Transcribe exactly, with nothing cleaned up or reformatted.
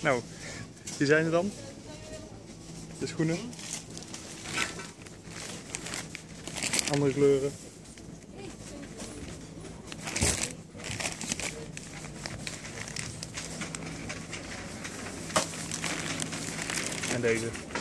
Nou, hier zijn ze dan. De schoenen. Andere kleuren. En deze.